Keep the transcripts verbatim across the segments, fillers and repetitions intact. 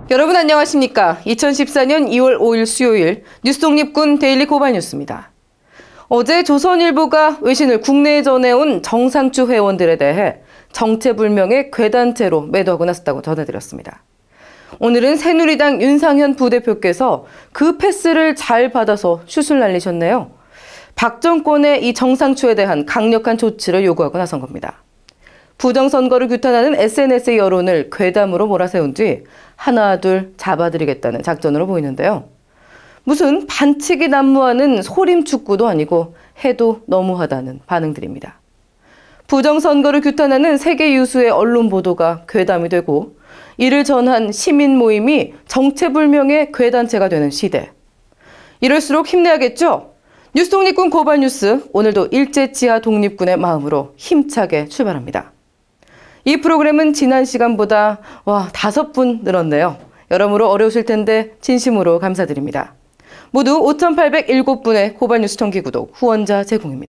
여러분 안녕하십니까? 이천십사 년 이월 오일 수요일 뉴스 독립군 데일리 고발 뉴스입니다. 어제 조선일보가 외신을 국내에 전해온 정상추 회원들에 대해 정체불명의 괴단죄로 매도하고 나섰다고 전해드렸습니다. 오늘은 새누리당 윤상현 부대표께서 그 패스를 잘 받아서 슛을 날리셨네요. 박 정권의 이 정상추에 대한 강력한 조치를 요구하고 나선 겁니다. 부정선거를 규탄하는 에스엔에스의 여론을 괴담으로 몰아세운 뒤 하나 둘 잡아드리겠다는 작전으로 보이는데요. 무슨 반칙이 난무하는 소림축구도 아니고 해도 너무하다는 반응들입니다. 부정선거를 규탄하는 세계 유수의 언론 보도가 괴담이 되고 이를 전한 시민 모임이 정체불명의 괴단체가 되는 시대. 이럴수록 힘내야겠죠? 뉴스 독립군 고발 뉴스, 오늘도 일제치하 독립군의 마음으로 힘차게 출발합니다. 이 프로그램은 지난 시간보다 와 다섯 분 늘었네요. 여러모로 어려우실 텐데 진심으로 감사드립니다. 모두 오천팔백칠 분의 고발 뉴스 정기 구독 후원자 제공입니다.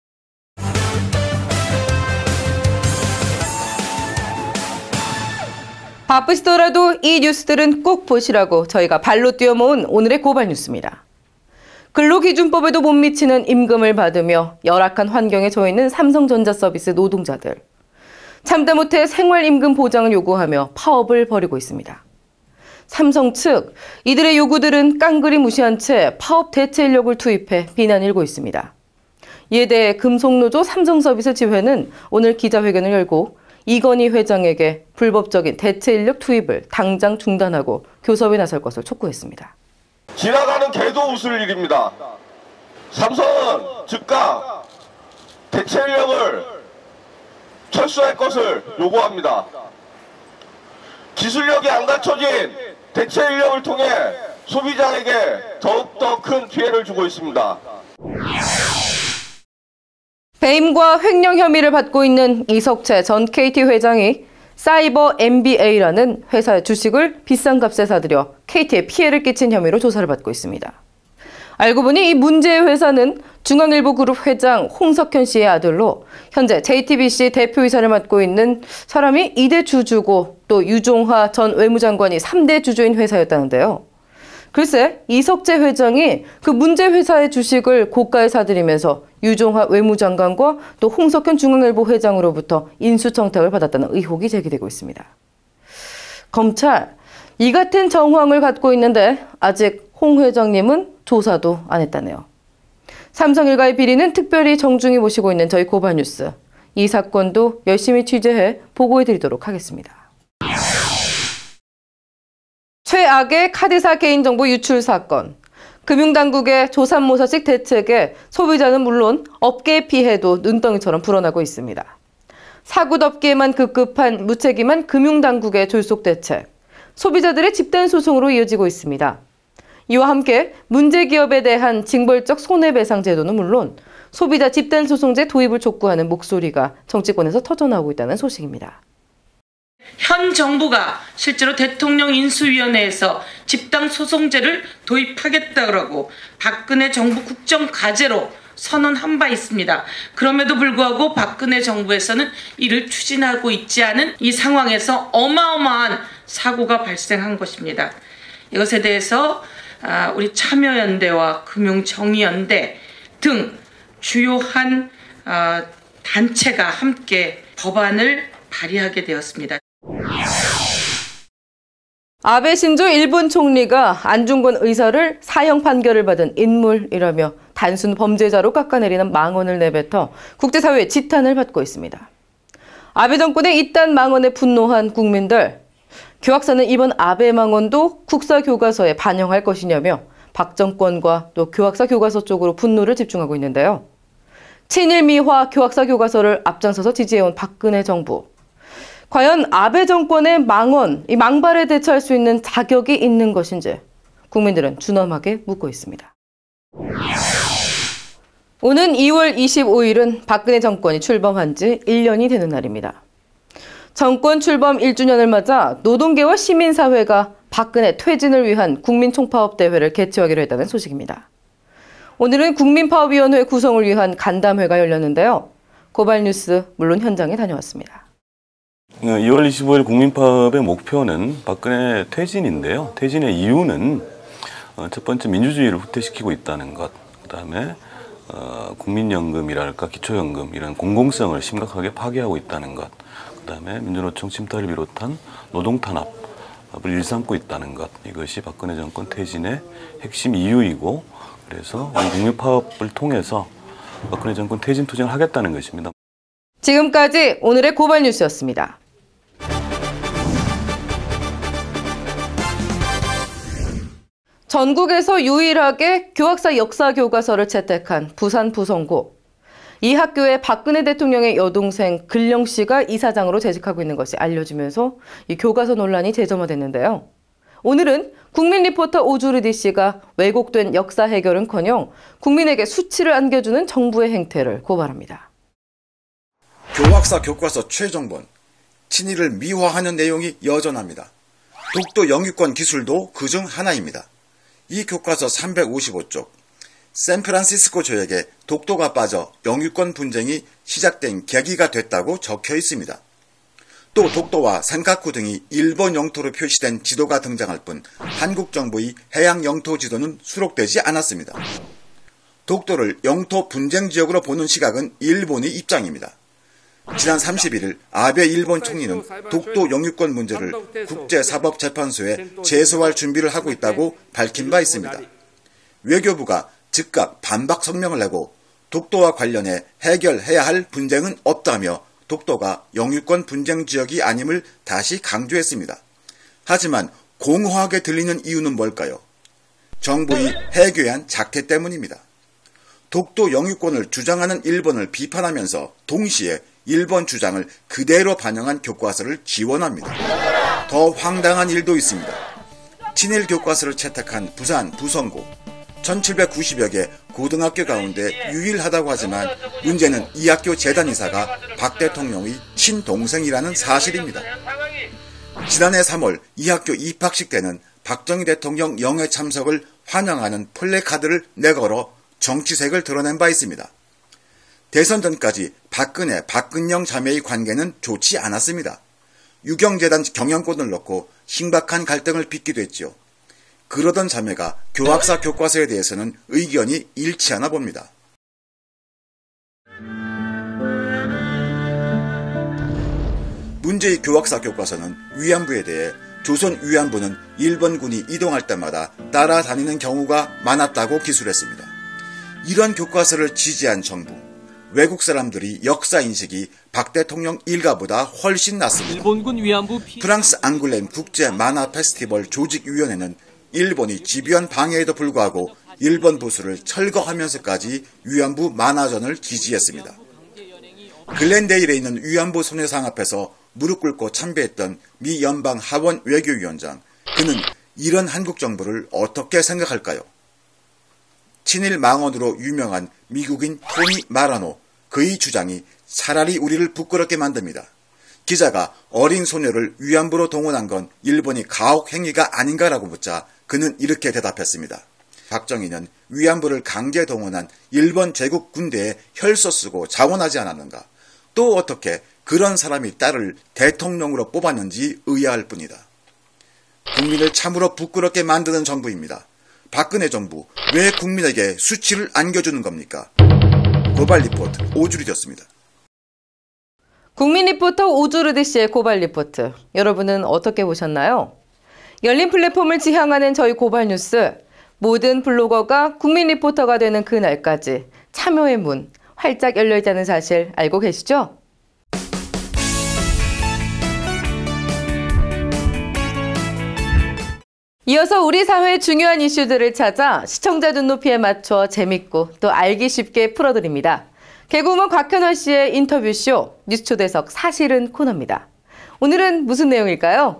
바쁘시더라도 이 뉴스들은 꼭 보시라고 저희가 발로 뛰어 모은 오늘의 고발 뉴스입니다. 근로기준법에도 못 미치는 임금을 받으며 열악한 환경에 처해 있는 삼성전자 서비스 노동자들. 참다 못해 생활임금 보장을 요구하며 파업을 벌이고 있습니다. 삼성 측, 이들의 요구들은 깡그리 무시한 채 파업 대체 인력을 투입해 비난을 일고 있습니다. 이에 대해 금속노조 삼성서비스 지회는 오늘 기자회견을 열고 이건희 회장에게 불법적인 대체 인력 투입을 당장 중단하고 교섭에 나설 것을 촉구했습니다. 지나가는 개도 웃을 일입니다. 삼성은 즉각 대체 인력을 철수할 것을 요구합니다. 기술력이 안 갖춰진 대체 인력을 통해 소비자에게 더욱더 큰 피해를 주고 있습니다. 배임과 횡령 혐의를 받고 있는 이석채 전 케이티 회장이 사이버 엠비에이라는 회사의 주식을 비싼 값에 사들여 케이티에 피해를 끼친 혐의로 조사를 받고 있습니다. 알고 보니 이 문제의 회사는 중앙일보 그룹 회장 홍석현 씨의 아들로 현재 제이티비씨 대표이사를 맡고 있는 사람이 이 대 주주고 또 유종화 전 외무장관이 삼 대 주주인 회사였다는데요. 글쎄 이석채 회장이 그 문제 회사의 주식을 고가에 사들이면서 유종화 외무장관과 또 홍석현 중앙일보 회장으로부터 인수청탁을 받았다는 의혹이 제기되고 있습니다. 검찰, 이 같은 정황을 갖고 있는데 아직 홍 회장님은 조사도 안 했다네요. 삼성 일가의 비리는 특별히 정중히 모시고 있는 저희 고발 뉴스. 이 사건도 열심히 취재해 보고해드리도록 하겠습니다. 최악의 카드사 개인정보 유출 사건. 금융당국의 조삼모사식 대책에 소비자는 물론 업계의 피해도 눈덩이처럼 불어나고 있습니다. 사고덮기에만 급급한 무책임한 금융당국의 졸속 대책. 소비자들의 집단 소송으로 이어지고 있습니다. 이와 함께 문제기업에 대한 징벌적 손해배상 제도는 물론 소비자 집단소송제 도입을 촉구하는 목소리가 정치권에서 터져나오고 있다는 소식입니다. 현 정부가 실제로 대통령 인수위원회에서 집단소송제를 도입하겠다고 박근혜 정부 국정과제로 선언한 바 있습니다. 그럼에도 불구하고 박근혜 정부에서는 이를 추진하고 있지 않은 이 상황에서 어마어마한 사고가 발생한 것입니다. 이것에 대해서 우리 참여연대와 금융정의연대 등 주요한 단체가 함께 법안을 발의하게 되었습니다. 아베 신조 일본 총리가 안중근 의사를 사형 판결을 받은 인물이라며 단순 범죄자로 깎아내리는 망언을 내뱉어 국제사회의 지탄을 받고 있습니다. 아베 정권의 이딴 망언에 분노한 국민들, 교학사는 이번 아베 망언도 국사교과서에 반영할 것이냐며 박 정권과 또 교학사 교과서 쪽으로 분노를 집중하고 있는데요. 친일 미화 교학사 교과서를 앞장서서 지지해온 박근혜 정부. 과연 아베 정권의 망언, 이 망발에 대처할 수 있는 자격이 있는 것인지 국민들은 준엄하게 묻고 있습니다. 오는 이월 이십오일은 박근혜 정권이 출범한 지 일 년이 되는 날입니다. 정권 출범 일 주년을 맞아 노동계와 시민사회가 박근혜 퇴진을 위한 국민총파업대회를 개최하기로 했다는 소식입니다. 오늘은 국민파업위원회 구성을 위한 간담회가 열렸는데요. 고발 뉴스 물론 현장에 다녀왔습니다. 이월 이십오일 국민파업의 목표는 박근혜 퇴진인데요. 퇴진의 이유는 첫 번째 민주주의를 후퇴시키고 있다는 것, 그 다음에 어, 국민연금이랄까 기초연금 이런 공공성을 심각하게 파괴하고 있다는 것, 그 다음에 민주노총 침탈을 비롯한 노동탄압을 일삼고 있다는 것, 이것이 박근혜 정권 퇴진의 핵심 이유이고, 그래서 국민파업을 통해서 박근혜 정권 퇴진 투쟁을 하겠다는 것입니다. 지금까지 오늘의 고발 뉴스였습니다. 전국에서 유일하게 교학사 역사 교과서를 채택한 부산 부성고. 이 학교에 박근혜 대통령의 여동생 근령 씨가 이사장으로 재직하고 있는 것이 알려지면서 이 교과서 논란이 재점화됐는데요. 오늘은 국민 리포터 오주르디 씨가 왜곡된 역사 해결은커녕 국민에게 수치를 안겨주는 정부의 행태를 고발합니다. 교학사 교과서 최종본, 친일을 미화하는 내용이 여전합니다. 독도 영유권 기술도 그중 하나입니다. 이 교과서 삼백오십오 쪽, 샌프란시스코 조약에 독도가 빠져 영유권 분쟁이 시작된 계기가 됐다고 적혀 있습니다. 또 독도와 센카쿠 등이 일본 영토로 표시된 지도가 등장할 뿐 한국 정부의 해양 영토 지도는 수록되지 않았습니다. 독도를 영토 분쟁 지역으로 보는 시각은 일본의 입장입니다. 지난 삼십일일 아베 일본 총리는 독도 영유권 문제를 국제사법재판소에 제소할 준비를 하고 있다고 밝힌 바 있습니다. 외교부가 즉각 반박 성명을 내고 독도와 관련해 해결해야 할 분쟁은 없다며 독도가 영유권 분쟁 지역이 아님을 다시 강조했습니다. 하지만 공허하게 들리는 이유는 뭘까요? 정부의 해괴한 작태 때문입니다. 독도 영유권을 주장하는 일본을 비판하면서 동시에 일본 주장을 그대로 반영한 교과서를 지원합니다. 더 황당한 일도 있습니다. 친일 교과서를 채택한 부산 부성고. 천칠백구십여 개 고등학교 가운데 유일하다고 하지만 문제는 이 학교 재단이사가 박 대통령의 친동생이라는 사실입니다. 지난해 삼월 이 학교 입학식 때는 박정희 대통령 영해 참석을 환영하는 플래카드를 내걸어 정치색을 드러낸 바 있습니다. 대선 전까지 박근혜, 박근영 자매의 관계는 좋지 않았습니다. 유경재단 경영권을 놓고 심각한 갈등을 빚기도 했죠. 그러던 자매가 교학사 교과서에 대해서는 의견이 일치하나 봅니다. 문제의 교학사 교과서는 위안부에 대해 조선 위안부는 일본군이 이동할 때마다 따라다니는 경우가 많았다고 기술했습니다. 이런 교과서를 지지한 정부, 외국 사람들이 역사 인식이 박 대통령 일가보다 훨씬 낮습니다. 일본군 위안부 피... 프랑스 앙글렘 국제 만화 페스티벌 조직위원회는 일본이 집요한 방해에도 불구하고 일본 보수를 철거하면서까지 위안부 만화전을 지지했습니다. 글렌데일에 있는 위안부 소녀상 앞에서 무릎 꿇고 참배했던 미 연방 하원 외교위원장, 그는 이런 한국 정부를 어떻게 생각할까요? 친일 망언으로 유명한 미국인 토니 마라노, 그의 주장이 차라리 우리를 부끄럽게 만듭니다. 기자가 어린 소녀를 위안부로 동원한 건 일본이 가혹 행위가 아닌가라고 묻자 그는 이렇게 대답했습니다. 박정희는 위안부를 강제 동원한 일본 제국 군대에 혈서 쓰고 자원하지 않았는가? 또 어떻게 그런 사람이 딸을 대통령으로 뽑았는지 의아할 뿐이다. 국민을 참으로 부끄럽게 만드는 정부입니다. 박근혜 정부, 왜 국민에게 수치를 안겨주는 겁니까? 고발 리포트 오주리였습니다. 국민 리포터 오주르디 씨의 고발 리포트, 여러분은 어떻게 보셨나요? 열린 플랫폼을 지향하는 저희 고발 뉴스, 모든 블로거가 국민 리포터가 되는 그날까지 참여의 문 활짝 열려 있다는 사실 알고 계시죠? 이어서 우리 사회의 중요한 이슈들을 찾아 시청자 눈높이에 맞춰 재밌고 또 알기 쉽게 풀어드립니다. 개그우먼 곽현원 씨의 인터뷰쇼 뉴스초대석 사실은 코너입니다. 오늘은 무슨 내용일까요?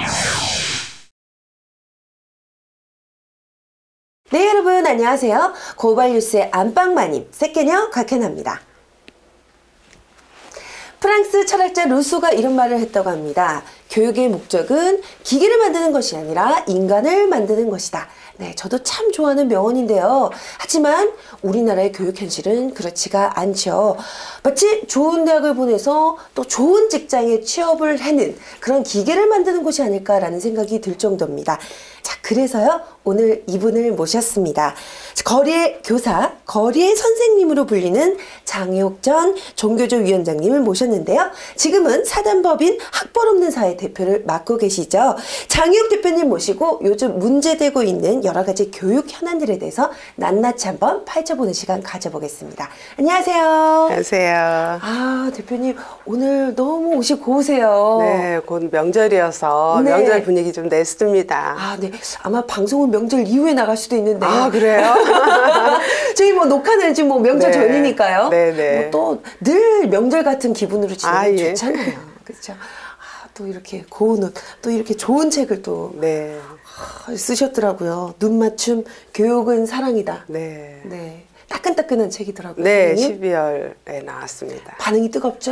네, 여러분 안녕하세요. 고발뉴스의 안방마님, 세케녀 곽현아입니다. 프랑스 철학자 루소가 이런 말을 했다고 합니다. 교육의 목적은 기계를 만드는 것이 아니라 인간을 만드는 것이다. 네, 저도 참 좋아하는 명언인데요. 하지만 우리나라의 교육 현실은 그렇지가 않죠. 마치 좋은 대학을 보내서 또 좋은 직장에 취업을 하는 그런 기계를 만드는 곳이 아닐까라는 생각이 들 정도입니다. 자, 그래서요, 오늘 이분을 모셨습니다. 거리의 교사, 거리의 선생님으로 불리는 장혁전 종교조 위원장님을 모셨는데요. 지금은 사단법인 학벌 없는 사회 대표를 맡고 계시죠. 장혁 대표님 모시고 요즘 문제되고 있는 여러 가지 교육 현안들에 대해서 낱낱이 한번 파헤쳐보는 시간 가져보겠습니다. 안녕하세요. 안녕하세요. 아, 대표님 오늘 너무 옷이 고우세요. 네, 곧 명절이어서 네. 명절 분위기 좀 냈습니다. 아, 네. 아마 방송은 명절 이후에 나갈 수도 있는데. 아, 그래요? 저희 뭐 녹화는 지금 뭐 명절 네. 전이니까요. 네네. 뭐 또 늘 명절 같은 기분으로 지내면 아, 예. 좋잖아요. 그렇죠. 아, 또 이렇게 고운 옷, 또 이렇게 좋은 책을 또 네. 아, 쓰셨더라고요. 눈 맞춤 교육은 사랑이다. 네. 네. 따끈따끈한 책이더라고요. 네, 선생님. 십이월에 나왔습니다. 반응이 뜨겁죠?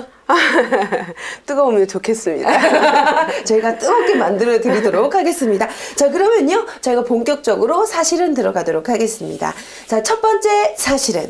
뜨거우면 좋겠습니다. 저희가 뜨겁게 만들어 드리도록 하겠습니다. 자, 그러면요, 저희가 본격적으로 사실은 들어가도록 하겠습니다. 자, 첫 번째 사실은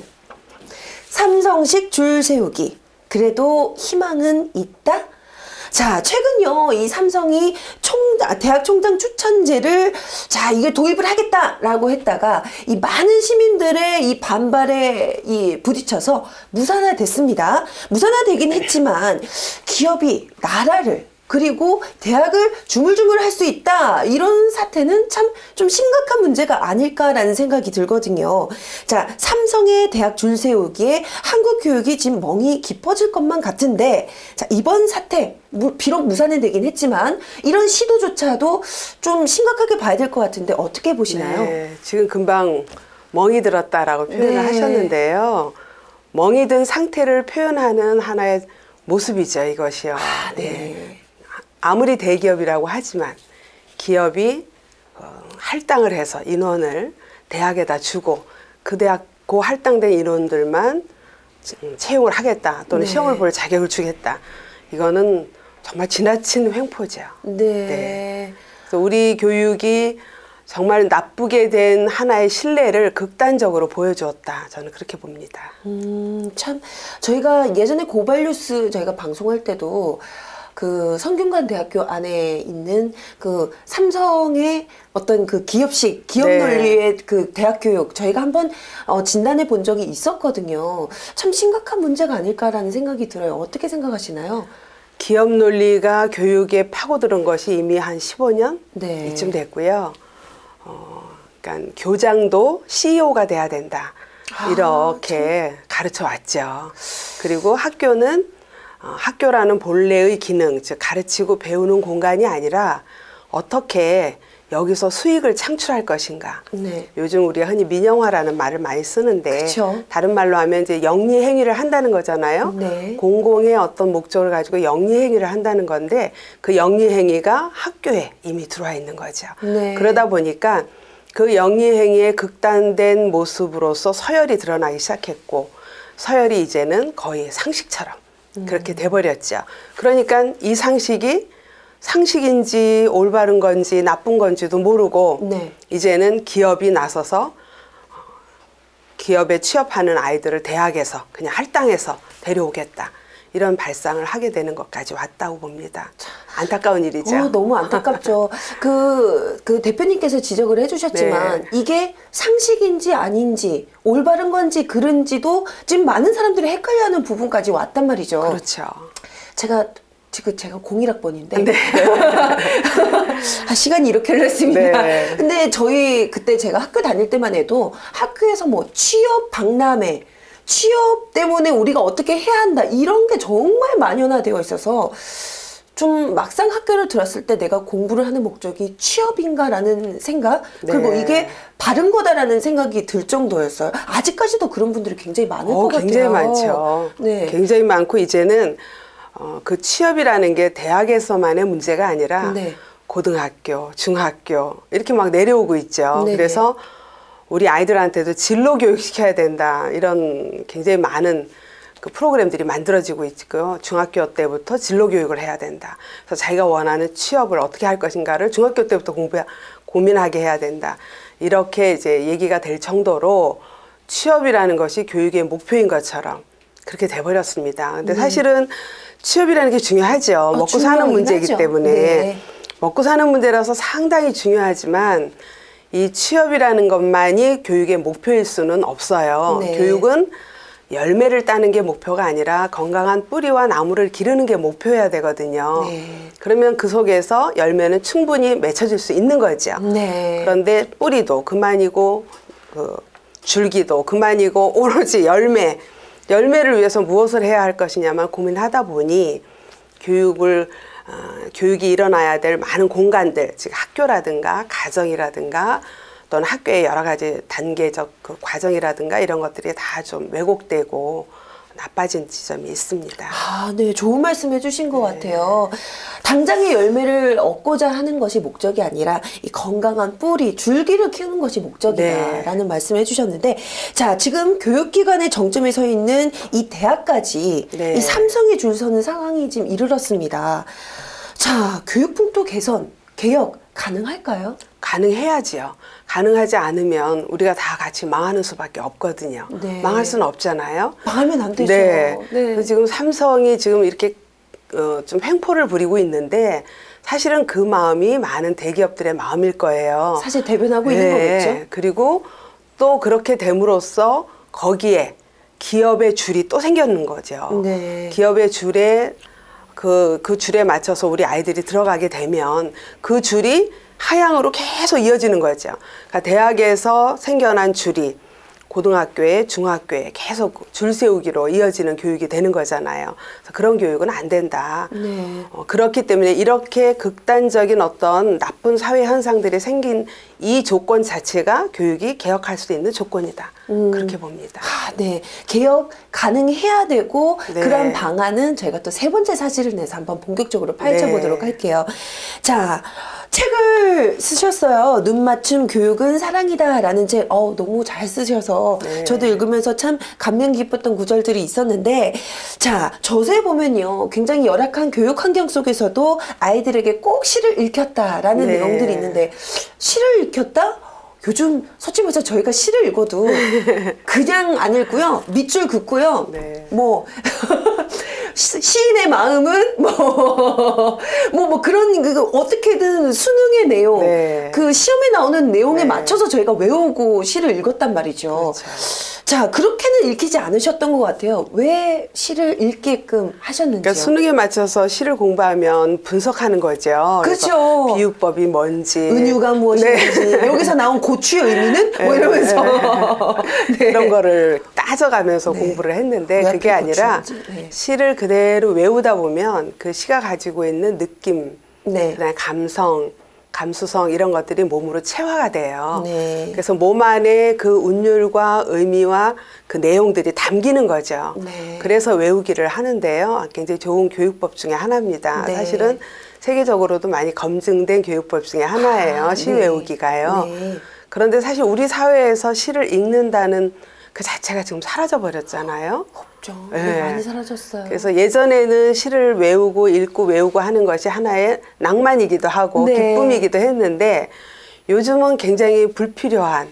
삼성식 줄 세우기. 그래도 희망은 있다? 자, 최근요, 이 삼성이 총, 대학 총장 추천제를, 자, 이게 도입을 하겠다라고 했다가, 이 많은 시민들의 이 반발에 이 부딪혀서 무산화됐습니다. 무산화되긴 했지만, 기업이 나라를, 그리고 대학을 주물주물 할 수 있다. 이런 사태는 참 좀 심각한 문제가 아닐까라는 생각이 들거든요. 자, 삼성의 대학 줄 세우기에 한국 교육이 지금 멍이 깊어질 것만 같은데, 자, 이번 사태, 비록 무산은 되긴 했지만, 이런 시도조차도 좀 심각하게 봐야 될 것 같은데, 어떻게 보시나요? 네, 지금 금방 멍이 들었다라고 표현을 네. 하셨는데요. 멍이 든 상태를 표현하는 하나의 모습이죠, 이것이요. 아, 네. 아무리 대기업이라고 하지만 기업이 어, 할당을 해서 인원을 대학에다 주고 그 대학 그 할당된 인원들만 채용을 하겠다 또는 네. 시험을 볼 자격을 주겠다. 이거는 정말 지나친 횡포죠. 네. 네. 그래서 우리 교육이 정말 나쁘게 된 하나의 신뢰를 극단적으로 보여주었다. 저는 그렇게 봅니다. 음, 참, 저희가 예전에 고발뉴스 저희가 방송할 때도 그 성균관 대학교 안에 있는 그 삼성의 어떤 그 기업식, 기업 네. 논리의 그 대학 교육 저희가 한번 어, 진단해 본 적이 있었거든요. 참 심각한 문제가 아닐까라는 생각이 들어요. 어떻게 생각하시나요? 기업 논리가 교육에 파고드는 것이 이미 한 십오 년 네. 이쯤 됐고요. 어, 그러니까 교장도 씨이오가 돼야 된다. 이렇게 아, 가르쳐 왔죠. 그리고 학교는 어, 학교라는 본래의 기능, 즉 가르치고 배우는 공간이 아니라 어떻게 여기서 수익을 창출할 것인가. 네. 요즘 우리가 흔히 민영화라는 말을 많이 쓰는데 그쵸. 다른 말로 하면 이제 영리 행위를 한다는 거잖아요. 네. 공공의 어떤 목적을 가지고 영리 행위를 한다는 건데 그 영리 행위가 학교에 이미 들어와 있는 거죠. 네. 그러다 보니까 그 영리 행위의 극단된 모습으로서 서열이 드러나기 시작했고 서열이 이제는 거의 상식처럼 그렇게 돼버렸죠. 그러니까 이 상식이 상식인지 올바른 건지 나쁜 건지도 모르고 네. 이제는 기업이 나서서 기업에 취업하는 아이들을 대학에서 그냥 할당해서 데려오겠다. 이런 발상을 하게 되는 것까지 왔다고 봅니다. 안타까운 일이죠. 어, 너무 안타깝죠. 그, 그 대표님께서 지적을 해주셨지만 네. 이게 상식인지 아닌지 올바른 건지 그른지도 지금 많은 사람들이 헷갈려하는 부분까지 왔단 말이죠. 그렇죠. 제가 지금 제가 공일 학번인데 네. 아, 시간이 이렇게 흘렀습니다. 네. 근데 저희 그때 제가 학교 다닐 때만 해도 학교에서 뭐 취업 박람회 취업 때문에 우리가 어떻게 해야 한다 이런 게 정말 만연화되어 있어서 좀 막상 학교를 들었을 때 내가 공부를 하는 목적이 취업인가라는 생각 그리고 네. 이게 바른 거다라는 생각이 들 정도였어요. 아직까지도 그런 분들이 굉장히 많을 어, 것 같아요. 굉장히 많죠. 네. 굉장히 많고 이제는 어, 그 취업이라는 게 대학에서만의 문제가 아니라 네. 고등학교, 중학교 이렇게 막 내려오고 있죠. 네네. 그래서 우리 아이들한테도 진로 교육 시켜야 된다 이런 굉장히 많은 그 그 프로그램들이 만들어지고 있고요. 중학교 때부터 진로 교육을 해야 된다. 그래서 자기가 원하는 취업을 어떻게 할 것인가를 중학교 때부터 공부 고민하게 해야 된다. 이렇게 이제 얘기가 될 정도로 취업이라는 것이 교육의 목표인 것처럼 그렇게 돼버렸습니다. 근데 네. 사실은 취업이라는 게 중요하죠. 어, 먹고 사는 문제이기 하죠. 때문에. 네. 먹고 사는 문제라서 상당히 중요하지만 이 취업이라는 것만이 교육의 목표일 수는 없어요. 네. 교육은 열매를 따는 게 목표가 아니라 건강한 뿌리와 나무를 기르는 게 목표여야 되거든요. 네. 그러면 그 속에서 열매는 충분히 맺혀질 수 있는 거죠. 네. 그런데 뿌리도 그만이고 그 줄기도 그만이고 오로지 열매, 열매를 위해서 무엇을 해야 할 것이냐만 고민하다 보니 교육을 어, 교육이 일어나야 될 많은 공간들, 즉 학교라든가 가정이라든가 또는 학교의 여러 가지 단계적 그 과정이라든가 이런 것들이 다 좀 왜곡되고 나빠진 지점이 있습니다. 아, 네, 좋은 말씀 해주신 것 같아요. 당장의 열매를 얻고자 하는 것이 목적이 아니라 이 건강한 뿌리, 줄기를 키우는 것이 목적이다라는 네. 말씀을 해주셨는데, 자, 지금 교육기관의 정점에 서 있는 이 대학까지 네. 이 삼성이 줄 서는 상황이 지금 이르렀습니다. 자, 교육풍토 개선, 개혁 가능할까요? 가능해야지요. 가능하지 않으면 우리가 다 같이 망하는 수밖에 없거든요. 네. 망할 수는 없잖아요. 망하면 안 되죠. 네. 네. 그래서 지금 삼성이 지금 이렇게 어, 좀 횡포를 부리고 있는데 사실은 그 마음이 많은 대기업들의 마음일 거예요. 사실 대변하고 있는 거겠죠. 그리고 또 그렇게 됨으로써 거기에 기업의 줄이 또 생겼는 거죠. 네. 기업의 줄에 그, 그 줄에 맞춰서 우리 아이들이 들어가게 되면 그 줄이 하향으로 계속 이어지는 거죠. 그러니까 대학에서 생겨난 줄이 고등학교에, 중학교에 계속 줄 세우기로 이어지는 교육이 되는 거잖아요. 그래서 그런 교육은 안 된다. 네. 어, 그렇기 때문에 이렇게 극단적인 어떤 나쁜 사회 현상들이 생긴 이 조건 자체가 교육이 개혁할 수 있는 조건이다. 음. 그렇게 봅니다. 아, 네. 개혁 가능해야 되고 네. 그런 방안은 저희가 또 세 번째 사실을 내서 한번 본격적으로 파헤쳐보도록 네. 할게요. 자, 책을 쓰셨어요. 눈 맞춤 교육은 사랑이다 라는 책. 어, 너무 잘 쓰셔서 네. 저도 읽으면서 참 감명 깊었던 구절들이 있었는데, 자, 저서에 보면요. 굉장히 열악한 교육 환경 속에서도 아이들에게 꼭 시를 읽혔다라는 네. 내용들이 있는데, 시를 읽혔다? 요즘 솔직히 말해서 저희가 시를 읽어도 그냥 안 읽고요. 밑줄 긋고요. 네. 뭐 시- 시인의 마음은 뭐 뭐 뭐 그런 그 어떻게든 수능의 내용, 네. 그 시험에 나오는 내용에 네. 맞춰서 저희가 외우고 시를 읽었단 말이죠. 그렇죠. 자, 그렇게는 읽히지 않으셨던 것 같아요. 왜 시를 읽게끔 하셨는지요? 그러니까 수능에 맞춰서 시를 공부하면 분석하는 거죠. 그래서 그렇죠. 비유법이 뭔지, 은유가 무엇인지, 네. 여기서 나온 고추의 의미는 뭐 네. 이러면서 네. 이런 거를 따져가면서 네. 공부를 했는데 왜 그게 하필 아니라 고추인지. 네. 시를 그대로 외우다 보면 그 시가 가지고 있는 느낌, 네. 그다음에 감성, 감수성 이런 것들이 몸으로 체화가 돼요. 네. 그래서 몸 안에 그 운율과 의미와 그 내용들이 담기는 거죠. 네. 그래서 외우기를 하는데요. 굉장히 좋은 교육법 중에 하나입니다. 네. 사실은 세계적으로도 많이 검증된 교육법 중에 하나예요. 아, 시 네. 외우기가요. 네. 그런데 사실 우리 사회에서 시를 읽는다는 그 자체가 지금 사라져 버렸잖아요. 없죠. 네. 네, 많이 사라졌어요. 그래서 예전에는 시를 외우고 읽고 외우고 하는 것이 하나의 낭만이기도 하고 네. 기쁨이기도 했는데 요즘은 굉장히 불필요한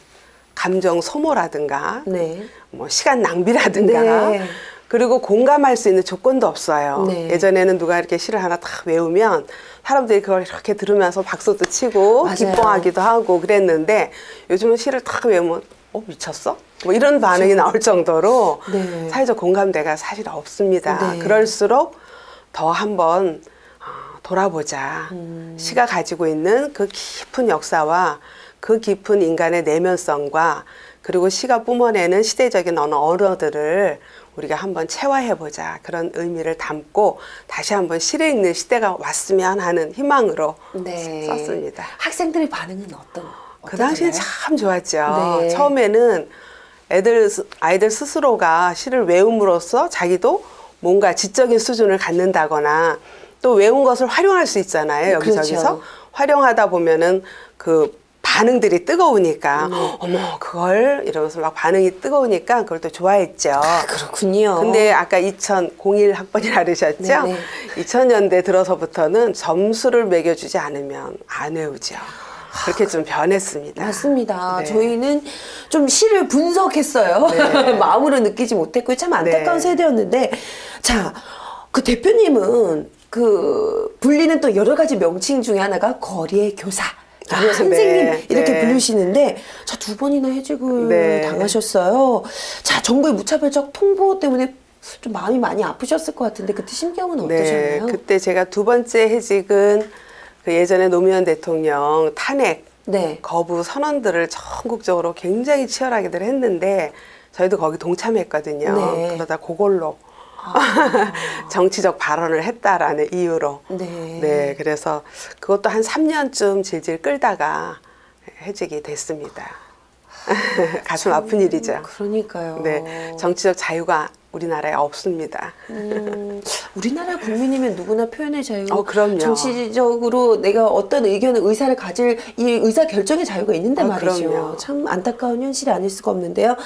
감정 소모라든가 네. 뭐 시간 낭비라든가 네. 그리고 공감할 수 있는 조건도 없어요. 네. 예전에는 누가 이렇게 시를 하나 딱 외우면 사람들이 그걸 이렇게 들으면서 박수도 치고 맞아요. 기뻐하기도 하고 그랬는데 요즘은 시를 딱 외우면 어 미쳤어? 뭐 이런 반응이 나올 정도로 네. 사회적 공감대가 사실 없습니다. 네. 그럴수록 더 한번 어, 돌아보자. 음. 시가 가지고 있는 그 깊은 역사와 그 깊은 인간의 내면성과 그리고 시가 뿜어내는 시대적인 어느 언어들을 우리가 한번 체화해보자. 그런 의미를 담고 다시 한번 시를 읽는 시대가 왔으면 하는 희망으로 네. 썼습니다. 학생들의 반응은 어떤? 그 당시엔 어떠셨나요? 참 좋았죠. 네. 처음에는 애들, 스- 아이들 스스로가 시를 외움으로써 자기도 뭔가 지적인 수준을 갖는다거나 또 외운 것을 활용할 수 있잖아요. 그렇죠. 여기저기서. 활용하다 보면은 그 반응들이 뜨거우니까 음. 어머 그걸 이러면서 막 반응이 뜨거우니까 그걸 또 좋아했죠. 아, 그렇군요. 근데 아까 이천일 학번이라 그러셨죠? 네네. 이천 년대 들어서부터는 점수를 매겨주지 않으면 안 외우죠. 그렇게 좀 변했습니다. 맞습니다. 네. 저희는 좀 시를 분석했어요. 네. 마음으로 느끼지 못했고 참 안타까운 네. 세대였는데, 자, 그 대표님은 그 불리는 또 여러 가지 명칭 중에 하나가 거리의 교사. 그리고 아, 선생님 네. 이렇게 네. 부르시는데, 자, 두 번이나 해직을 네. 당하셨어요. 자, 정부의 무차별적 통보 때문에 좀 마음이 많이 아프셨을 것 같은데 그때 심경은 어떠셨나요? 네, 그때 제가 두 번째 해직은 그 예전에 노무현 대통령 탄핵 네. 거부 선언들을 전국적으로 굉장히 치열하게들 했는데 저희도 거기 동참했거든요. 네. 그러다 그걸로 아. 정치적 발언을 했다라는 이유로. 네. 네, 그래서 그것도 한 삼 년쯤 질질 끌다가 해직이 됐습니다. 가슴 아픈 일이죠. 그러니까요. 네, 정치적 자유가 우리나라에 없습니다. 음, 우리나라 국민이면 누구나 표현의 자유, 어, 그럼요. 정치적으로 내가 어떤 의견을 의사를 가질 이 의사 결정의 자유가 있는데 어, 말이죠. 그럼요. 참 안타까운 현실이 아닐 수가 없는데요.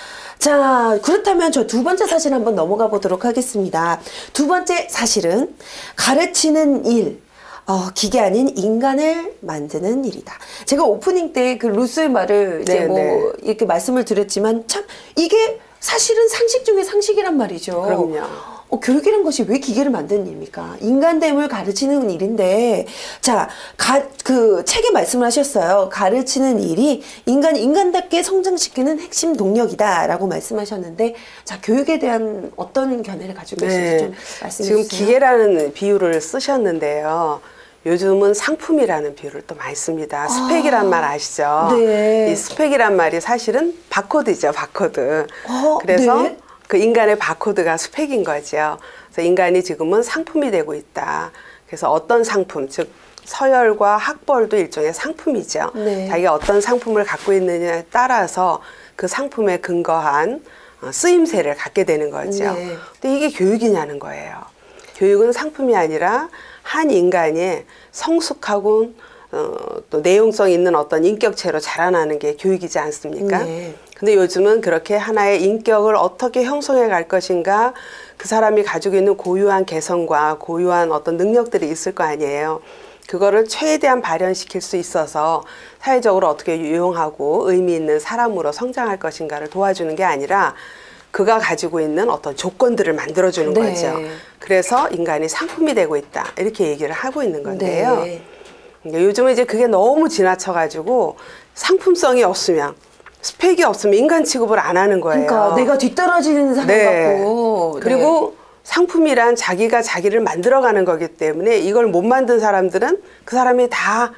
자, 그렇다면 저 두 번째 사실 한번 넘어가 보도록 하겠습니다. 두 번째 사실은 가르치는 일. 어, 기계 아닌 인간을 만드는 일이다. 제가 오프닝 때 그 루스의 말을 이제 네, 뭐 네. 이렇게 말씀을 드렸지만 참 이게 사실은 상식 중에 상식이란 말이죠. 그럼요. 어, 교육이란 것이 왜 기계를 만드는 일입니까? 인간됨을 가르치는 일인데, 자, 가, 그 책에 말씀을 하셨어요. 가르치는 일이 인간, 인간답게 성장시키는 핵심 동력이다라고 말씀하셨는데, 자, 교육에 대한 어떤 견해를 가지고 계신지 좀 말씀해 지금 주세요. 기계라는 비유를 쓰셨는데요. 요즘은 상품이라는 비유를 또 많이 씁니다. 스펙이란 말 아시죠? 네. 이 스펙이란 말이 사실은 바코드죠, 바코드. 어, 그래서 네. 그 인간의 바코드가 스펙인 거죠. 그래서 인간이 지금은 상품이 되고 있다. 그래서 어떤 상품, 즉 서열과 학벌도 일종의 상품이죠. 네. 자기가 어떤 상품을 갖고 있느냐에 따라서 그 상품에 근거한 어, 쓰임새를 갖게 되는 거죠. 네. 근데 이게 교육이냐는 거예요. 교육은 상품이 아니라 한 인간이 성숙하고 어, 또 내용성 있는 어떤 인격체로 자라나는 게 교육이지 않습니까? 네. 근데 요즘은 그렇게 하나의 인격을 어떻게 형성해 갈 것인가, 그 사람이 가지고 있는 고유한 개성과 고유한 어떤 능력들이 있을 거 아니에요. 그거를 최대한 발현시킬 수 있어서 사회적으로 어떻게 유용하고 의미 있는 사람으로 성장할 것인가를 도와주는 게 아니라 그가 가지고 있는 어떤 조건들을 만들어주는 네. 거죠. 그래서 인간이 상품이 되고 있다. 이렇게 얘기를 하고 있는 건데요. 네. 그러니까 요즘은 이제 그게 너무 지나쳐가지고 상품성이 없으면, 스펙이 없으면 인간 취급을 안 하는 거예요. 그러니까 내가 뒤떨어지는 사람 네. 같고. 그리고 상품이란 자기가 자기를 만들어가는 거기 때문에 이걸 못 만든 사람들은 그 사람이 다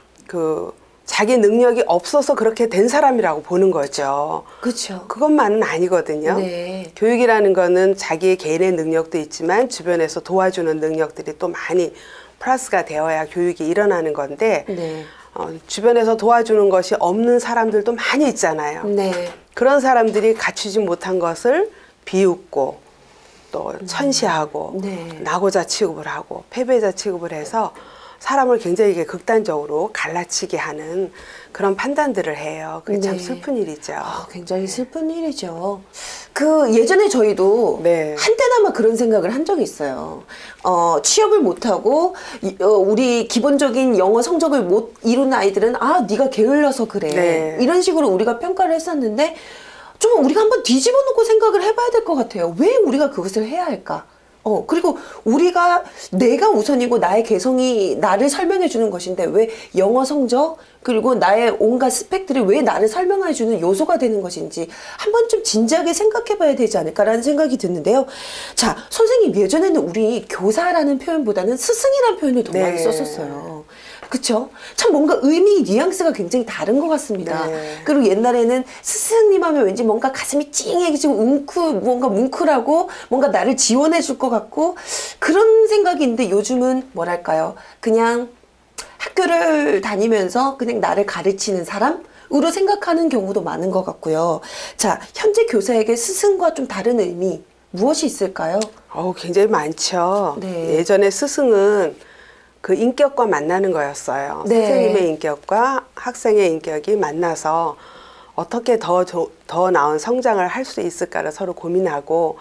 그 자기 능력이 없어서 그렇게 된 사람이라고 보는 거죠. 그렇죠. 그것만은 아니거든요. 네. 교육이라는 거는 자기의 개인의 능력도 있지만 주변에서 도와주는 능력들이 또 많이 플러스가 되어야 교육이 일어나는 건데 네. 어, 주변에서 도와주는 것이 없는 사람들도 많이 있잖아요. 네. 그런 사람들이 갖추지 못한 것을 비웃고 또 천시하고 네. 낙오자 취급을 하고 패배자 취급을 해서 사람을 굉장히 이게 극단적으로 갈라치게 하는 그런 판단들을 해요. 그게 참 네. 슬픈 일이죠. 아, 굉장히 슬픈 일이죠. 그 예전에 저희도 네. 한때나마 그런 생각을 한 적이 있어요. 어, 취업을 못하고 이- 어, 우리 기본적인 영어 성적을 못 이룬 아이들은 아 네가 게을러서 그래. 네. 이런 식으로 우리가 평가를 했었는데 좀 우리가 한번 뒤집어 놓고 생각을 해봐야 될 것 같아요. 왜 우리가 그것을 해야 할까? 어, 그리고 우리가 내가 우선이고 나의 개성이 나를 설명해 주는 것인데 왜 영어 성적 그리고 나의 온갖 스펙들이 왜 나를 설명해 주는 요소가 되는 것인지 한번 좀 진지하게 생각해 봐야 되지 않을까라는 생각이 드는데요. 자, 선생님 예전에는 우리 교사라는 표현보다는 스승이라는 표현을 더 네. 많이 썼었어요. 그쵸? 참 뭔가 의미, 뉘앙스가 굉장히 다른 것 같습니다. 네. 그리고 옛날에는 스승님 하면 왠지 뭔가 가슴이 찡해지고 웅크, 뭔가 뭉클하고 뭔가 나를 지원해 줄 것 같고 그런 생각이 있는데 요즘은 뭐랄까요? 그냥 학교를 다니면서 그냥 나를 가르치는 사람으로 생각하는 경우도 많은 것 같고요. 자, 현재 교사에게 스승과 좀 다른 의미 무엇이 있을까요? 어우, 굉장히 많죠. 네. 예전에 스승은 그 인격과 만나는 거였어요. 네. 선생님의 인격과 학생의 인격이 만나서 어떻게 더, 조, 더 나은 성장을 할 수 있을까를 서로 고민하고,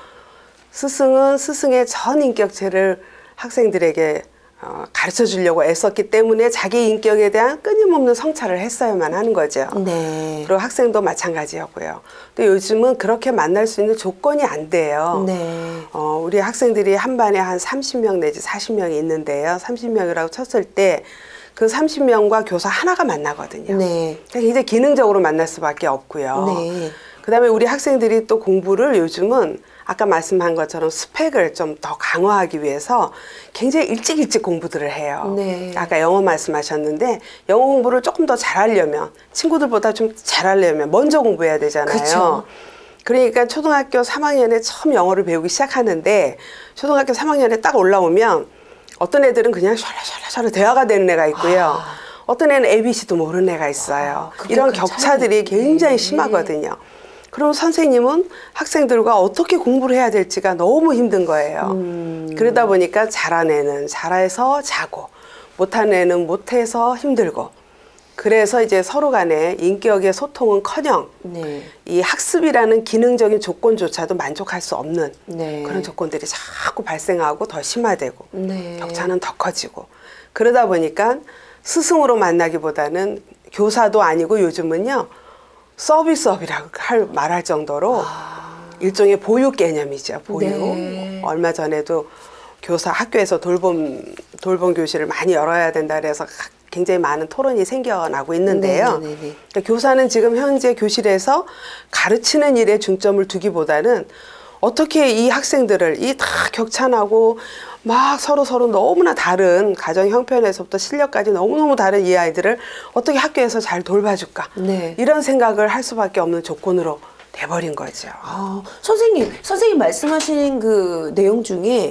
스승은 스승의 전 인격체를 학생들에게 어, 가르쳐 주려고 애썼기 때문에 자기 인격에 대한 끊임없는 성찰을 했어야만 하는 거죠. 네. 그리고 학생도 마찬가지였고요. 또 요즘은 그렇게 만날 수 있는 조건이 안 돼요. 네. 어, 우리 학생들이 한 반에 한 삼십 명 내지 사십 명이 있는데요. 삼십 명이라고 쳤을 때 그 삼십 명과 교사 하나가 만나거든요. 네. 그러니까 굉장히 기능적으로 만날 수밖에 없고요. 네. 그다음에 우리 학생들이 또 공부를 요즘은 아까 말씀한 것처럼 스펙을 좀 더 강화하기 위해서 굉장히 일찍 일찍 공부들을 해요. 네. 아까 영어 말씀하셨는데 영어 공부를 조금 더 잘하려면, 친구들보다 좀 잘하려면 먼저 공부해야 되잖아요. 그쵸. 그러니까 초등학교 삼 학년에 처음 영어를 배우기 시작하는데 초등학교 삼 학년에 딱 올라오면 어떤 애들은 그냥 샤라샤라샤라 대화가 되는 애가 있고요. 아. 어떤 애는 에이비씨도 모르는 애가 있어요. 아, 그게 이런 그 격차들이 차이. 굉장히 네. 심하거든요. 그럼 선생님은 학생들과 어떻게 공부를 해야 될지가 너무 힘든 거예요. 음. 그러다 보니까 잘한 애는 잘해서 자고, 못한 애는 못해서 힘들고, 그래서 이제 서로 간에 인격의 소통은커녕 네. 이 학습이라는 기능적인 조건조차도 만족할 수 없는 네. 그런 조건들이 자꾸 발생하고 더 심화되고 네. 격차는 더 커지고, 그러다 보니까 스승으로 만나기보다는 교사도 아니고 요즘은요 서비스업이라고 할, 말할 정도로 아. 일종의 보육 개념이죠. 보육. 네. 얼마 전에도 교사 학교에서 돌봄 돌봄 교실을 많이 열어야 된다 그래서 굉장히 많은 토론이 생겨나고 있는데요. 네, 네, 네. 그러니까 교사는 지금 현재 교실에서 가르치는 일에 중점을 두기보다는 어떻게 이 학생들을 이 다 격차나고 막 서로 서로 너무나 다른 가정 형편에서부터 실력까지 너무너무 다른 이 아이들을 어떻게 학교에서 잘 돌봐줄까, 네. 이런 생각을 할 수밖에 없는 조건으로 돼버린 거죠. 아, 선생님, 선생님 말씀하신 그 내용 중에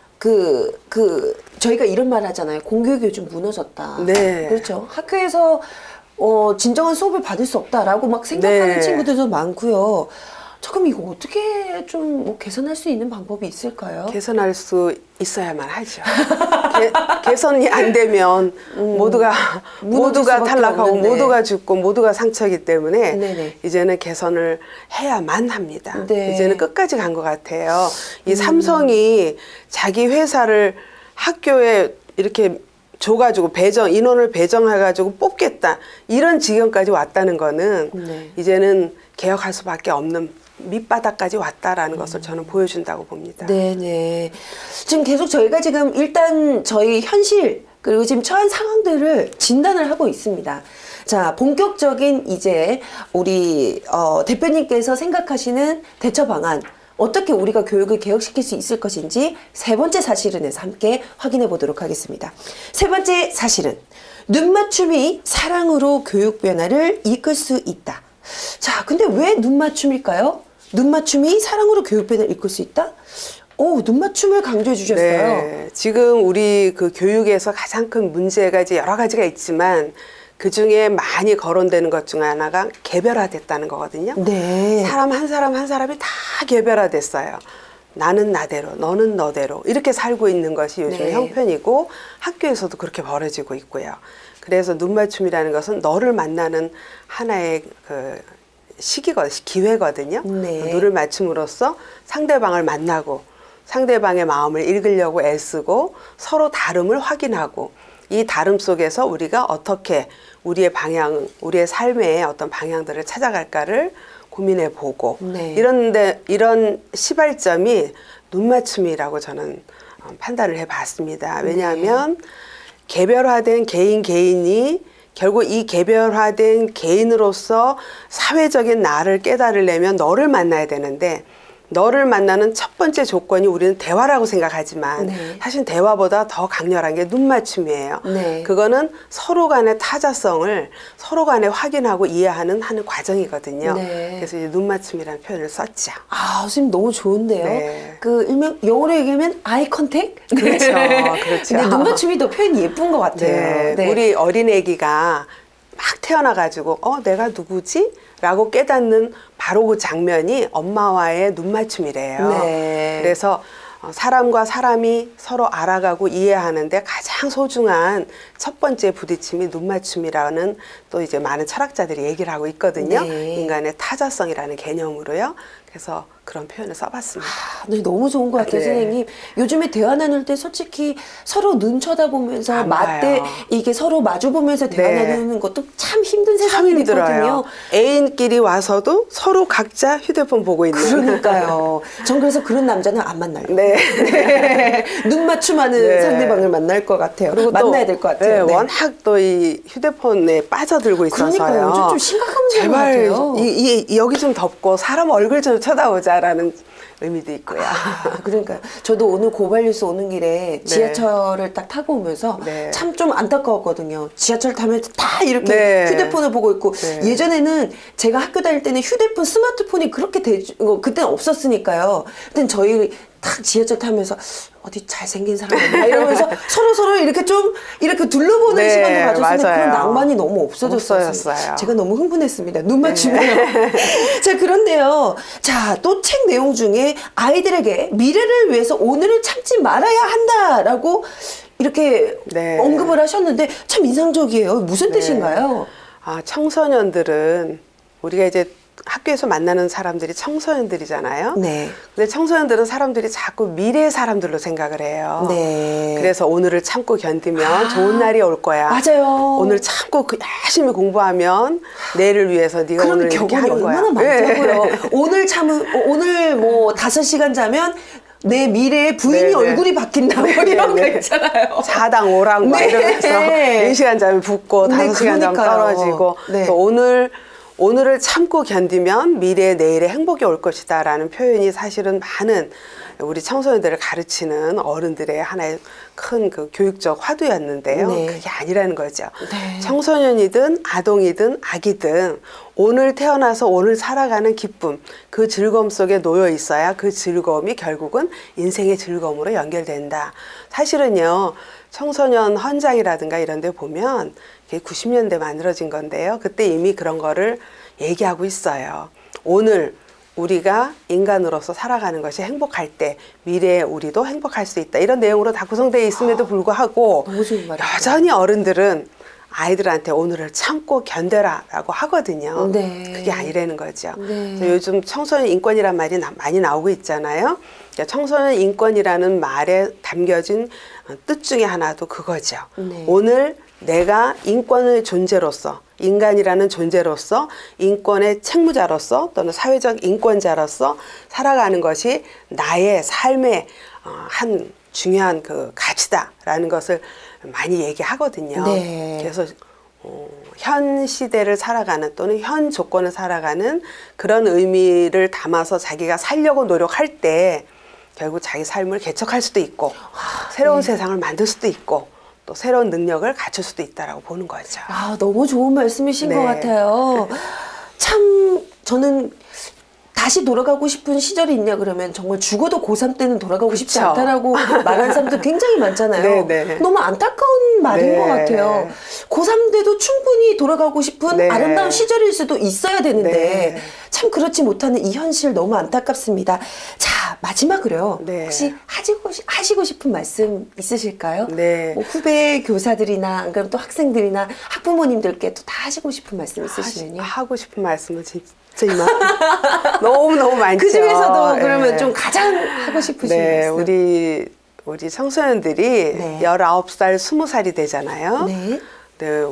그, 그, 저희가 이런 말 하잖아요. 공교육이 요즘 무너졌다. 네. 그렇죠. 학교에서, 어, 진정한 수업을 받을 수 없다라고 막 생각하는 네. 친구들도 많고요. 잠깐 이거 어떻게 좀 뭐 개선할 수 있는 방법이 있을까요? 개선할 수 있어야만 하죠. 개, 개선이 안 되면 음, 모두가 무너질 모두가 수밖에 탈락하고 없는데. 모두가 죽고 모두가 상처이기 때문에 네네. 이제는 개선을 해야만 합니다. 네. 이제는 끝까지 간 것 같아요. 이 삼성이 자기 회사를 학교에 이렇게 줘가지고 배정 인원을 배정해가지고 뽑겠다 이런 지경까지 왔다는 거는 네. 이제는 개혁할 수밖에 없는 밑바닥까지 왔다라는 것을 저는 보여준다고 봅니다. 네네. 지금 계속 저희가 지금 일단 저희 현실 그리고 지금 처한 상황들을 진단을 하고 있습니다. 자, 본격적인 이제 우리 어, 대표님께서 생각하시는 대처 방안, 어떻게 우리가 교육을 개혁시킬 수 있을 것인지 세 번째 사실은에서 함께 확인해 보도록 하겠습니다. 세 번째 사실은, 눈맞춤이 사랑으로 교육 변화를 이끌 수 있다. 자, 근데 왜 눈맞춤일까요? 눈맞춤이 사랑으로 교육 변화를 이끌 수 있다? 오, 눈맞춤을 강조해 주셨어요. 네, 지금 우리 그 교육에서 가장 큰 문제가 이제 여러 가지가 있지만 그 중에 많이 거론되는 것 중 하나가 개별화됐다는 거거든요. 네. 사람 한 사람 한 사람이 다 개별화됐어요. 나는 나대로, 너는 너대로 이렇게 살고 있는 것이 요즘 네. 형편이고 학교에서도 그렇게 벌어지고 있고요. 그래서 눈맞춤이라는 것은 너를 만나는 하나의 그 시기거든요, 기회거든요. 네. 눈을 맞춤으로써 상대방을 만나고 상대방의 마음을 읽으려고 애쓰고 서로 다름을 확인하고 이 다름 속에서 우리가 어떻게 우리의 방향, 우리의 삶의 어떤 방향들을 찾아갈까를 고민해 보고 네. 이런데 이런 시발점이 눈맞춤이라고 저는 판단을 해 봤습니다. 왜냐하면 네. 개별화된 개인 개인이 결국 이 개별화된 개인으로서 사회적인 나를 깨달으려면 너를 만나야 되는데 너를 만나는 첫 번째 조건이 우리는 대화라고 생각하지만 네. 사실 대화보다 더 강렬한 게 눈맞춤이에요. 네. 그거는 서로 간의 타자성을 서로 간에 확인하고 이해하는 하는 과정이거든요. 네. 그래서 이제 눈맞춤이라는 표현을 썼죠. 아, 선생님 너무 좋은데요. 네. 그 일명 영어로 얘기하면 아이 컨택? 그렇죠. 그렇죠. 근데 눈맞춤이 더 표현이 예쁜 것 같아요. 네. 네. 우리 어린애기가 막 태어나가지고 어 내가 누구지? 라고 깨닫는 바로 그 장면이 엄마와의 눈맞춤이래요. 네. 그래서 어, 사람과 사람이 서로 알아가고 이해하는데 가장 소중한 첫 번째 부딪힘이 눈맞춤이라는 또 이제 많은 철학자들이 얘기를 하고 있거든요. 네. 인간의 타자성이라는 개념으로요. 그래서 그런 표현을 써봤습니다. 아, 네, 너무 좋은 것 같아요, 네. 선생님. 요즘에 대화 나눌 때 솔직히 서로 눈 쳐다보면서 안 맞대 봐요. 이게 서로 마주 보면서 대화 네. 나누는 것도 참 힘든 참 세상이 힘들어요. 됐거든요. 애인끼리 와서도 서로 각자 휴대폰 보고 있는. 그러니까요. 전 그래서 그런 남자는 안 만나요. 네. 네. 눈 맞춤하는 네. 상대방을 만날 것 같아요. 그리고 또, 만나야 될 것 같아요. 네, 네. 워낙 또 이 휴대폰에 빠져들고 있어서요. 그러니까요. 요즘 좀 심각한 문제인 것 제발 같아요. 이, 이, 여기 좀 덮고 사람 얼굴 좀 쳐다보자라는 의미도 있고요. 아, 그러니까요. 저도 오늘 고발뉴스 오는 길에 지하철을 딱 타고 오면서 네. 참 좀 안타까웠거든요. 지하철 타면서 다 이렇게 네. 휴대폰을 보고 있고 네. 예전에는 제가 학교 다닐 때는 휴대폰, 스마트폰이 그렇게 대주, 어, 그때는 없었으니까요. 그때는 저희 딱 지하철 타면서 어디 잘생긴 사람 있나 이러면서 서로 서로 이렇게 좀 이렇게 둘러보는 네, 시간도 가졌었는데 맞아요. 그런 낭만이 너무 없어졌어요. 없어졌어요. 제가 너무 흥분했습니다. 눈 맞추네요. 자, 그런데요. 자, 또 책 내용 중에 아이들에게 미래를 위해서 오늘을 참지 말아야 한다라고 이렇게 네. 언급을 하셨는데 참 인상적이에요. 무슨 네. 뜻인가요? 아, 청소년들은 우리가 이제 학교에서 만나는 사람들이 청소년들이잖아요. 네. 근데 청소년들은 사람들이 자꾸 미래의 사람들로 생각을 해요. 네. 그래서 오늘을 참고 견디면 좋은 날이 올 거야. 맞아요. 오늘 참고 그 열심히 공부하면 내일을 위해서 네가 그런 오늘 이렇게 경험이 하는 거야. 얼마나 네. 많다고요. 오늘 참 오늘 뭐 다섯 시간 자면 내 미래의 부인이 네, 네. 얼굴이 바뀐다. 뭐 이런 거 네. 있잖아요. 자당 오랑 막 네. 이러면서 네 시간 자면 붓고 네, 다섯 시간 자면 그러니까요. 떨어지고 네. 그래서 오늘 오늘을 참고 견디면 미래 내일의 행복이 올 것이다 라는 표현이 사실은 많은 우리 청소년들을 가르치는 어른들의 하나의 큰 그 교육적 화두였는데요. 네. 그게 아니라는 거죠. 네. 청소년이든 아동이든 아기든 오늘 태어나서 오늘 살아가는 기쁨, 그 즐거움 속에 놓여 있어야 그 즐거움이 결국은 인생의 즐거움으로 연결된다. 사실은요, 청소년 헌장이라든가 이런 데 보면 구십 년대 만들어진 건데요. 그때 이미 그런 거를 얘기하고 있어요. 오늘 우리가 인간으로서 살아가는 것이 행복할 때 미래의 우리도 행복할 수 있다. 이런 내용으로 다 구성되어 있음에도 불구하고 너무 좋은 말이죠. 여전히 어른들은 아이들한테 오늘을 참고 견뎌라 라고 하거든요. 네. 그게 아니라는 거죠. 네. 그래서 요즘 청소년 인권이란 말이 나- 많이 나오고 있잖아요. 그러니까 청소년 인권이라는 말에 담겨진 뜻 중에 하나도 그거죠. 네. 오늘 내가 인권의 존재로서, 인간이라는 존재로서, 인권의 책무자로서 또는 사회적 인권자로서 살아가는 것이 나의 삶의 어, 한 중요한 그 가치다라는 것을 많이 얘기하거든요. 네. 그래서 어, 현 시대를 살아가는 또는 현 조건을 살아가는 그런 의미를 담아서 자기가 살려고 노력할 때 결국 자기 삶을 개척할 수도 있고 새로운 세상을 만들 수도 있고 또 새로운 능력을 갖출 수도 있다라고 보는 거죠. 아, 너무 좋은 말씀이신 네. 것 같아요. 참 저는 다시 돌아가고 싶은 시절이 있냐 그러면 정말 죽어도 고삼 때는 돌아가고 싶지 그쵸. 않다라고 말하는 사람들 굉장히 많잖아요. 네, 네. 너무 안타까운 말인 네. 것 같아요. 고삼 때도 충분히 돌아가고 싶은 네. 아름다운 시절일 수도 있어야 되는데 네. 참 그렇지 못하는 이 현실 너무 안타깝습니다. 자, 마지막으로요. 네. 혹시 하시고, 싶- 하시고 싶은 말씀 있으실까요? 네. 뭐 후배 교사들이나 안 그러면 또 학생들이나 학부모님들께 또 다 하시고 싶은 말씀 있으시면요. 하시, 하고 싶은 말씀은 진짜 이만 너무 너무 많죠. 그 중에서도 그러면 네. 좀 가장 하고 싶으신 네, 말씀. 우리 우리 청소년들이 네. 열아홉 살, 스무 살이 되잖아요. 네. 네,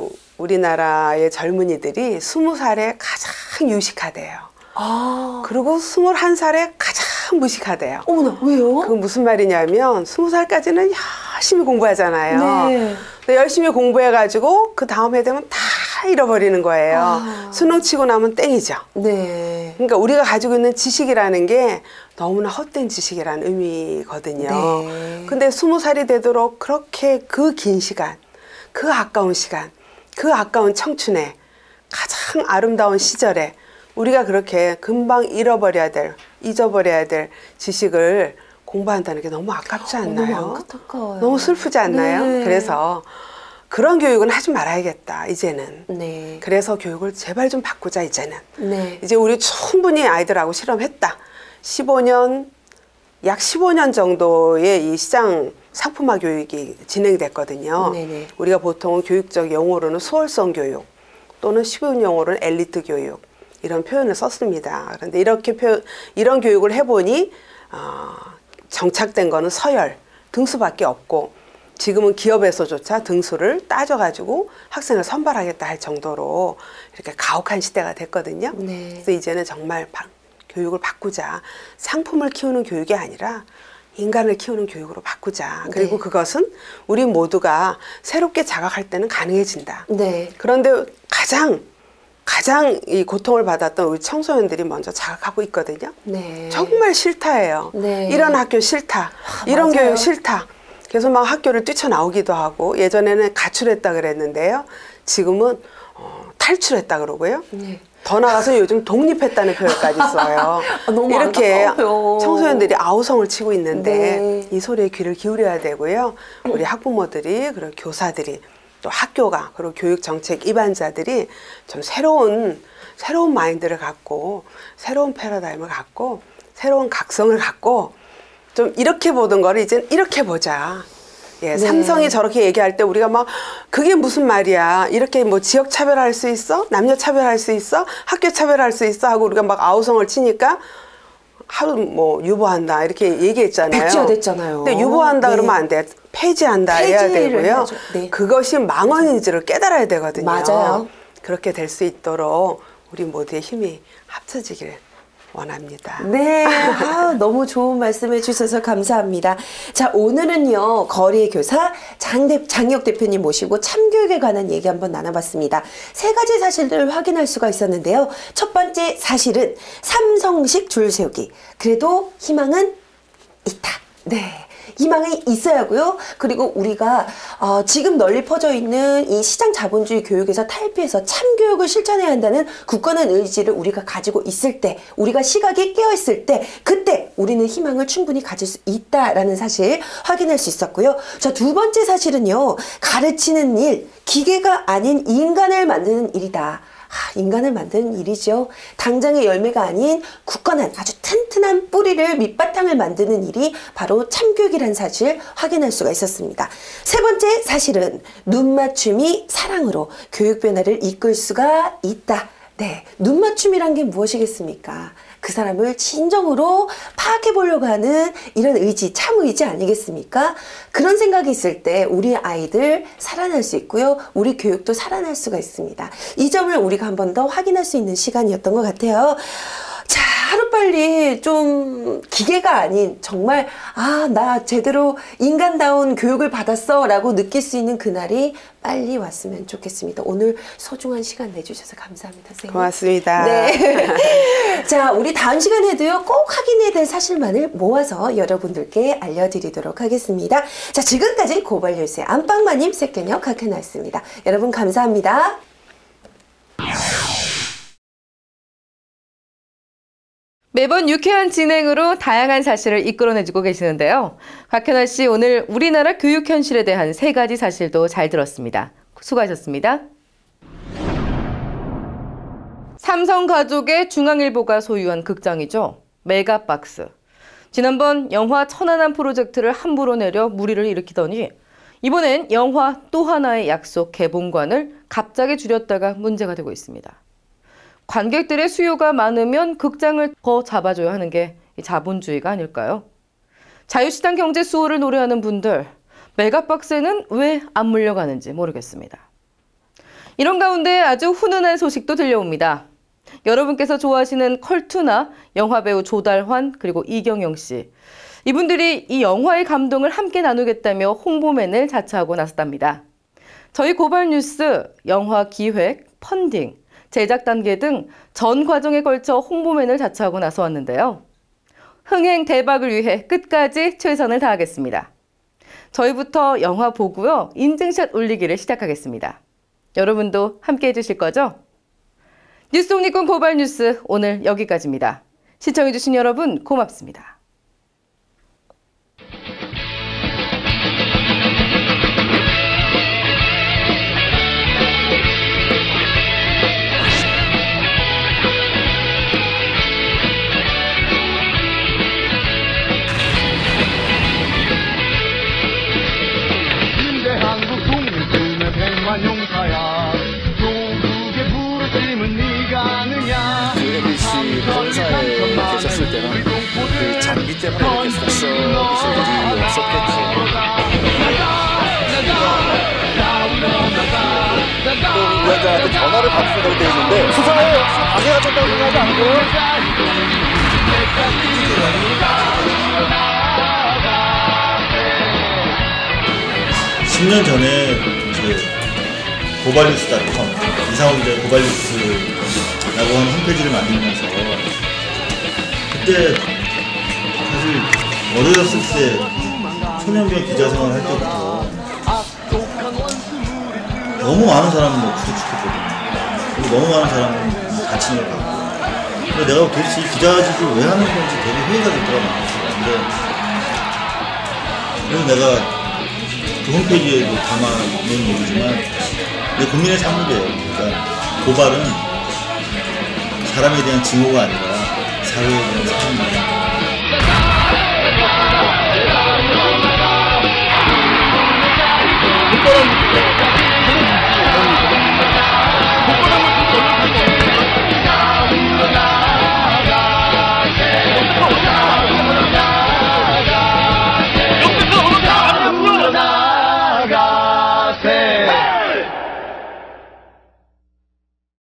우리나라의 젊은이들이 스무 살에 가장 유식하대요. 아, 그리고 스물한 살에 가장 무식하대요. 어머나, 왜요? 그건 무슨 말이냐면 스무 살까지는 열심히 공부하잖아요. 네. 근데 열심히 공부해가지고 그 다음 해 되면 다 잃어버리는 거예요. 아. 수능 치고 나면 땡이죠. 네. 그러니까 우리가 가지고 있는 지식이라는 게 너무나 헛된 지식이라는 의미거든요. 네. 근데 스무 살이 되도록 그렇게 그 긴 시간, 그 아까운 시간, 그 아까운 청춘에 가장 아름다운 시절에 우리가 그렇게 금방 잃어버려야 될, 잊어버려야 될 지식을 공부한다는 게 너무 아깝지 않나요? 너무 안타까워요. 너무 슬프지 않나요? 네. 그래서 그런 교육은 하지 말아야겠다, 이제는. 네. 그래서 교육을 제발 좀 바꾸자, 이제는. 네. 이제 우리 충분히 아이들하고 실험했다. 십오 년 약 십오 년 정도의 이 시장 상품화 교육이 진행됐거든요. 네네. 우리가 보통 교육적 용어로는 수월성 교육 또는 쉬운 용어로는 엘리트 교육 이런 표현을 썼습니다. 그런데 이렇게 표, 이런 교육을 해보니 어, 정착된 거는 서열, 등수밖에 없고 지금은 기업에서조차 등수를 따져가지고 학생을 선발하겠다 할 정도로 이렇게 가혹한 시대가 됐거든요. 네. 그래서 이제는 정말 바, 교육을 바꾸자. 상품을 키우는 교육이 아니라 인간을 키우는 교육으로 바꾸자. 그리고 네. 그것은 우리 모두가 새롭게 자각할 때는 가능해진다. 네. 그런데 가장 가장 이 고통을 받았던 우리 청소년들이 먼저 자각하고 있거든요. 네. 정말 싫다예요. 네. 이런 학교 싫다. 아, 이런 맞아요. 교육 싫다. 그래서 막 학교를 뛰쳐나오기도 하고 예전에는 가출했다 그랬는데요. 지금은 어, 탈출했다 그러고요. 네. 더 나가서 요즘 독립했다는 표현까지 써요. 아, 너무 이렇게 안타까워요. 청소년들이 아우성을 치고 있는데 네. 이 소리에 귀를 기울여야 되고요. 우리 학부모들이 그리고 교사들이 또 학교가 그리고 교육정책 입안자들이 좀 새로운 새로운 마인드를 갖고 새로운 패러다임을 갖고 새로운 각성을 갖고 좀 이렇게 보던 거를 이제 이렇게 보자. 예, 네. 삼성이 저렇게 얘기할 때 우리가 막 그게 무슨 말이야? 이렇게 뭐 지역 차별할 수 있어? 남녀 차별할 수 있어? 학교 차별할 수 있어? 하고 우리가 막 아우성을 치니까 하루 뭐 유보한다 이렇게 얘기했잖아요. 백지화 됐잖아요. 근데 유보한다 네. 그러면 안 돼. 폐지한다 해야 폐지를 되고요. 해야죠. 네. 그것이 망언인지를 깨달아야 되거든요. 맞아요. 그렇게 될 수 있도록 우리 모두의 힘이 합쳐지길 원합니다. 네, 아, 너무 좋은 말씀 해주셔서 감사합니다. 자, 오늘은요, 거리의 교사 장대, 장혁 대표님 모시고 참교육에 관한 얘기 한번 나눠봤습니다. 세 가지 사실들을 확인할 수가 있었는데요. 첫 번째 사실은 삼성식 줄 세우기. 그래도 희망은 있다. 네. 희망이 있어야 하고요. 그리고 우리가 어, 지금 널리 퍼져 있는 이 시장 자본주의 교육에서 탈피해서 참교육을 실천해야 한다는 굳건한 의지를 우리가 가지고 있을 때, 우리가 시각이 깨어있을 때, 그때 우리는 희망을 충분히 가질 수 있다라는 사실 확인할 수 있었고요. 자, 두 번째 사실은요. 가르치는 일, 기계가 아닌 인간을 만드는 일이다. 아, 인간을 만드는 일이죠. 당장의 열매가 아닌 굳건한 아주 튼튼한 뿌리를 밑바탕을 만드는 일이 바로 참교육이라는 사실 확인할 수가 있었습니다. 세 번째 사실은 눈맞춤이 사랑으로 교육 변화를 이끌 수가 있다. 네, 눈맞춤이란 게 무엇이겠습니까? 그 사람을 진정으로 파악해 보려고 하는 이런 의지, 참 의지 아니겠습니까? 그런 생각이 있을 때 우리 아이들 살아날 수 있고요. 우리 교육도 살아날 수가 있습니다. 이 점을 우리가 한 번 더 확인할 수 있는 시간이었던 것 같아요. 자, 하루빨리 좀 기계가 아닌 정말 아, 나 제대로 인간다운 교육을 받았어 라고 느낄 수 있는 그날이 빨리 왔으면 좋겠습니다. 오늘 소중한 시간 내주셔서 감사합니다, 선생님. 고맙습니다. 네. 자, 우리 다음 시간에도요, 꼭 확인해야 될 사실만을 모아서 여러분들께 알려드리도록 하겠습니다. 자, 지금까지 고발뉴스의 안방마님 색견역 각해놨습니다. 여러분 감사합니다. 매번 유쾌한 진행으로 다양한 사실을 이끌어내주고 계시는데요. 곽현아 씨, 오늘 우리나라 교육 현실에 대한 세 가지 사실도 잘 들었습니다. 수고하셨습니다. 삼성 가족의 중앙일보가 소유한 극장이죠. 메가박스. 지난번 영화 천안함 프로젝트를 함부로 내려 물의를 일으키더니 이번엔 영화 또 하나의 약속 개봉관을 갑자기 줄였다가 문제가 되고 있습니다. 관객들의 수요가 많으면 극장을 더 잡아줘야 하는 게 자본주의가 아닐까요? 자유시장 경제 수호를 노래하는 분들, 메가박스에는 왜 안 물려가는지 모르겠습니다. 이런 가운데 아주 훈훈한 소식도 들려옵니다. 여러분께서 좋아하시는 컬투나 영화배우 조달환 그리고 이경영 씨. 이분들이 이 영화의 감동을 함께 나누겠다며 홍보맨을 자처하고 나섰답니다. 저희 고발뉴스 영화 기획, 펀딩, 제작 단계 등 전 과정에 걸쳐 홍보맨을 자처하고 나서왔는데요. 흥행 대박을 위해 끝까지 최선을 다하겠습니다. 저희부터 영화 보고요. 인증샷 올리기를 시작하겠습니다. 여러분도 함께 해주실 거죠? 뉴스 독립군 고발뉴스 오늘 여기까지입니다. 시청해주신 여러분 고맙습니다. 때문에 이렇게 속썩 이슈들이 없었겠지. 또 위원장한테 전화를 받으려고 돼 있는데 수사에 방해가 된다고 생각하지 않고요? 십 년 전에 그 고발뉴스 닷컴 이상호 기자의 고발뉴스라고 하는 홈페이지를 만들면서 그때 사실 어려졌을 때 소년병 기자 생활을 할 때부터 너무 많은 사람을 구속시켰거든요. 그리고 너무 많은 사람을 다치는 걸 봤고. 근데 내가 도대체 이 기자직을 왜 하는 건지 되게 회의가 됐더라고요. 근데 그래서 내가 그 홈페이지에도 담아놓은 얘기지만 내 국민의 삶이래요. 그러니까 고발은 사람에 대한 증오가 아니라 사회에 대한 사랑입니다.